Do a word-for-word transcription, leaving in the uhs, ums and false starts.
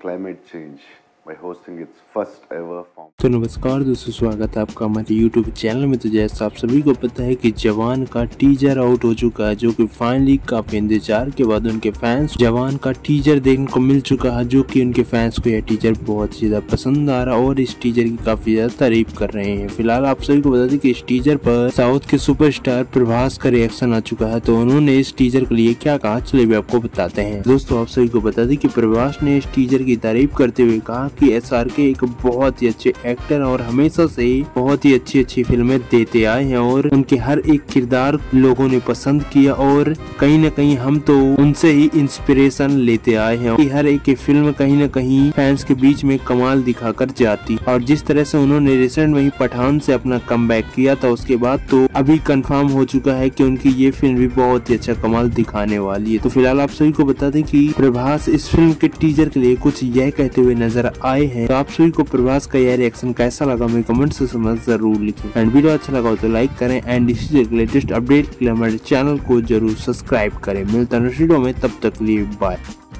climate change by hosting its first ever form. तो नमस्कार दोस्तों, स्वागत है आपका हमारे यूट्यूब चैनल में। तो जैसा आप सभी को पता है कि जवान का टीजर आउट हो चुका है, जो कि फाइनली काफी इंतजार के बाद उनके फैंस जवान का टीजर देखने को मिल चुका है, जो कि उनके फैंस को यह टीजर बहुत ज्यादा पसंद आ रहा है और इस टीजर की काफी ज्यादा तारीफ कर रहे हैं। फिलहाल आप सभी को बता दें कि इस टीजर पर साउथ के सुपरस्टार प्रभास का रिएक्शन आ चुका है। तो उन्होंने इस टीजर के लिए क्या कहा, चलिए भी आपको बताते हैं। दोस्तों आप सभी को बता दें कि प्रभास ने इस टीजर की तारीफ करते हुए कहा कि एस आर के एक बहुत ही अच्छे एक्टर और हमेशा से बहुत ही अच्छी अच्छी फिल्में देते आए हैं और उनके हर एक किरदार लोगों ने पसंद किया और कहीं न कहीं हम तो उनसे ही इंस्पिरेशन लेते आए हैं। हर एक की फिल्म कहीं न कहीं फैंस के बीच में कमाल दिखाकर जाती, और जिस तरह से उन्होंने रिसेंट में ही पठान से अपना कमबैक किया था, उसके बाद तो अभी कंफर्म हो चुका है कि उनकी ये फिल्म भी बहुत ही अच्छा कमाल दिखाने वाली है। तो फिलहाल आप सभी को बता दें कि प्रभास इस फिल्म के टीजर के लिए कुछ यह कहते हुए नजर आए हैं। तो आप सभी को प्रभास का यह रिएक्शन कैसा लगा मेरे कमेंट से समझ जरूर लिखें, एंड वीडियो अच्छा लगा हो तो लाइक करें, एंड इसी लेटेस्ट अपडेट के लिए हमारे चैनल को जरूर सब्सक्राइब करें। मिलता है नेक्स्ट वीडियो में, तब तक लिए बाय।